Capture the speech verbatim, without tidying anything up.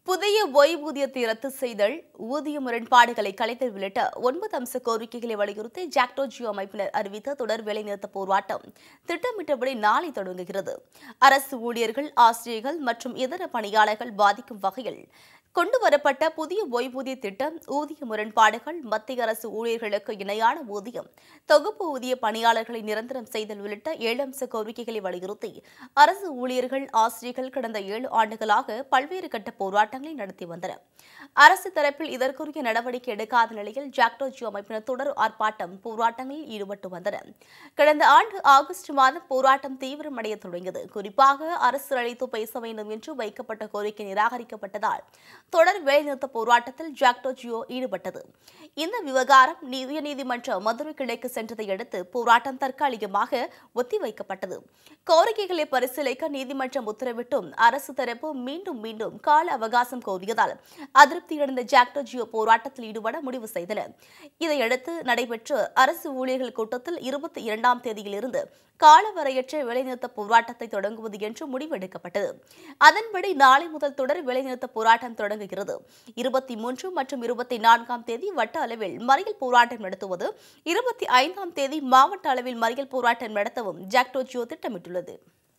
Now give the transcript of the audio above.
புதிய ஓய்வூதியத்தை ரத்து செய்தல், ஊதிய முரண்பாடுகளை கலைத்தல் உள்ளிட்ட ஒன்பது அம்ச கோரிக்கைகளை வலியுறுத்தி ஜாக்டோ அமைப்பினர் அறிவித்த தொடர் வேலைநிறுத்த போராட்டம் திட்டமிட்டபடி நாளை தொடங்குகிறது. அரசு ஊழியர்கள், ஆசிரியர்கள் மற்றும் இதர பணியாளர்கள் பாதிக்கும் வகையில் கொண்டுவரப்பட்ட புதிய ஓய்வூதிய திட்டம், ஊதிய முரண்பாடுகள், மத்திய அரசு ஊழியர்களுக்கு இணையான ஊதியம், தொகுப்பு ஊதிய பணியாளர்களை நிரந்தரம் செய்தல் உள்ளிட்ட ஏழு அம்ச கோரிக்கைகளை வலியுறுத்தி அரசு ஊழியர்கள், ஆசிரியர்கள் கடந்த ஏழு ஆண்டுகளாக பல்வேறு கட்ட போராட்டங்களை நடத்தி வந்தனர். அரசு தரப்பில் இதற்குரிய நடவடிக்கை எடுக்காத நிலையில் ஜாக்டோ அமைப்பினர் தொடர் ஆர்ப்பாட்டம், போராட்டங்களில் ஈடுபட்டு வந்தனர். கடந்த ஆண்டு ஆகஸ்ட் மாதம் போராட்டம் தீவிரமடைய தொடங்கியது. குறிப்பாக அரசு அழைத்து பேச வேண்டும் என்று வைக்கப்பட்ட கோரிக்கை நிராகரிக்கப்பட்டதால் தொடர் வேலைநிறுத்த போராட்டத்தில் ஜாக்டோ ஈடுபட்டது. இந்த விவகாரம் உயர்நீதிமன்ற மதுரை கிளைக்கு சென்றதை அடுத்து போராட்டம் தற்காலிகமாக ஒத்திவைக்கப்பட்டது. கோரிக்கைகளை பரிசீலிக்க நீதிமன்றம் உத்தரவிட்டும் அரசு தரப்பு மீண்டும் மீண்டும் கால அவகாசம் கோரியதால் அதிருப்தியடைந்த ஜாக்டோ போராட்டத்தில் ஈடுபட முடிவு செய்தனர். இதையடுத்து நடைபெற்ற அரசு ஊழியர்கள் கூட்டத்தில் இருபத்தி இரண்டாம் தேதியிலிருந்து காலவரையற்ற வேலைநிறுத்த போராட்டத்தை தொடங்குவது என்று முடிவெடுக்கப்பட்டது. அதன்படி நாளை முதல் தொடர் வேலைநிறுத்த போராட்டம் தொடங்குகிறது. இருபத்தி மூன்று மற்றும் இருபத்தி நான்காம் தேதி வட்ட அளவில் மறியல் போராட்டம் நடத்துவது, இருபத்தி ஐந்தாம் தேதி மாவட்ட அளவில் மறியல் போராட்டம் நடத்தவும் ஜாக்டோ திட்டமிட்டுள்ளது.